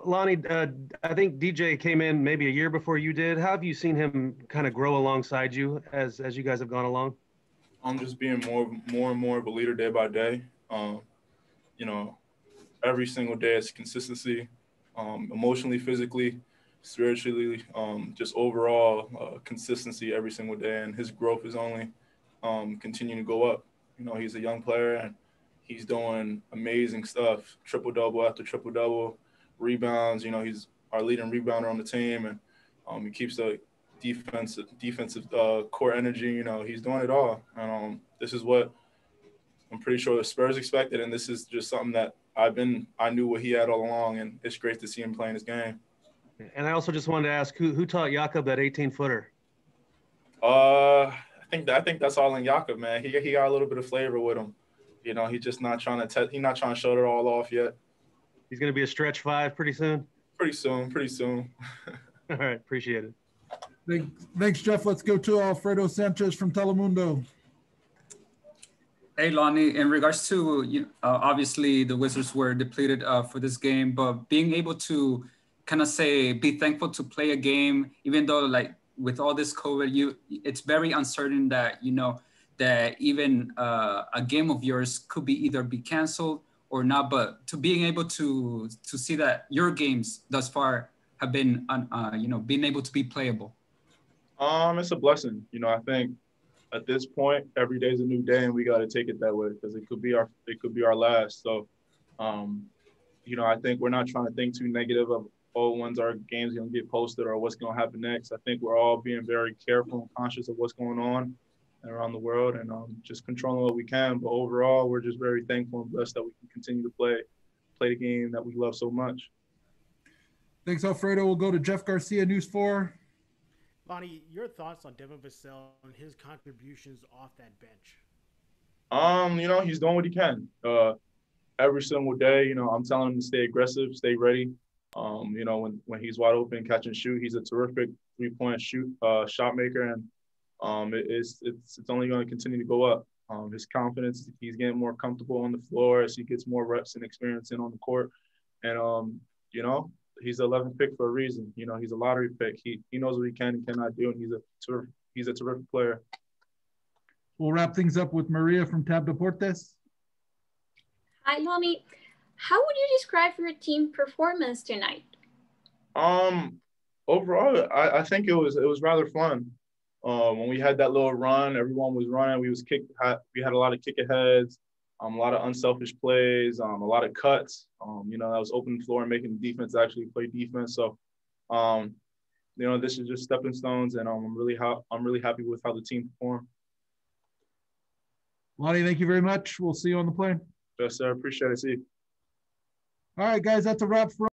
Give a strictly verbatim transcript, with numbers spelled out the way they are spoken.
Lonnie, uh, I think D J came in maybe a year before you did. How have you seen him kind of grow alongside you as as you guys have gone along? I'm just being more, more and more of a leader day by day. Um, you know, every single day it's consistency, um, emotionally, physically, spiritually, um, just overall uh, consistency every single day. And his growth is only um, continuing to go up. You know, he's a young player and he's doing amazing stuff, triple double after triple double, rebounds. You know, he's our leading rebounder on the team, and um, he keeps the defensive defensive uh, core energy. You know, he's doing it all, and um, this is what I'm pretty sure the Spurs expected, and this is just something that I've been I knew what he had all along, and it's great to see him playing his game. And I also just wanted to ask who who taught Jakob that eighteen footer? Uh, I think that, I think that's all in Jakob, man. He he got a little bit of flavor with him. You know, he's just not trying to te- he's not trying to show it all off yet. He's going to be a stretch five pretty soon. Pretty soon, pretty soon. All right, appreciate it. Thanks, thanks, Jeff. Let's go to Alfredo Sanchez from Telemundo. Hey, Lonnie, in regards to, you uh, obviously the Wizards were depleted uh, for this game, but being able to kind of say, be thankful to play a game, even though like with all this COVID, you it's very uncertain that, you know, that even uh, a game of yours could be either be canceled or not, but to being able to to see that your games thus far have been, uh, you know, being able to be playable. Um, it's a blessing. You know, I think at this point, every day is a new day, and we got to take it that way because it could be our it could be our last. So, um, you know, I think we're not trying to think too negative of oh, when's our game's gonna get posted or what's gonna happen next. I think we're all being very careful and conscious of what's going on around the world and um, just controlling what we can. But overall, we're just very thankful and blessed that we can continue to play play the game that we love so much. Thanks, Alfredo. We'll go to Jeff Garcia, News four. Lonnie, your thoughts on Devin Vassell and his contributions off that bench? Um, you know, he's doing what he can. Uh, every single day, you know, I'm telling him to stay aggressive, stay ready. Um, you know, when, when he's wide open, catch and shoot, he's a terrific three-point shoot uh, shot maker, and um, it, it's it's it's only going to continue to go up. Um, his confidence, he's getting more comfortable on the floor as he gets more reps and experience in on the court, and um, you know, he's the eleventh pick for a reason. You know, he's a lottery pick. He he knows what he can and cannot do, and he's a terrific, he's a terrific player. We'll wrap things up with Maria from Tab Deportes. Hi, Lonnie. How would you describe your team performance tonight? Um, overall, I, I think it was it was rather fun. Um, when we had that little run, everyone was running. We was kick. We had a lot of kick aheads, um, a lot of unselfish plays, um, a lot of cuts. Um, you know, that was opening the floor and making the defense actually play defense. So, um, you know, this is just stepping stones, and um, I'm really ha- I'm really happy with how the team performed. Lonnie, thank you very much. We'll see you on the plane. Yes, sir. Appreciate it. See you. All right, guys, that's a wrap for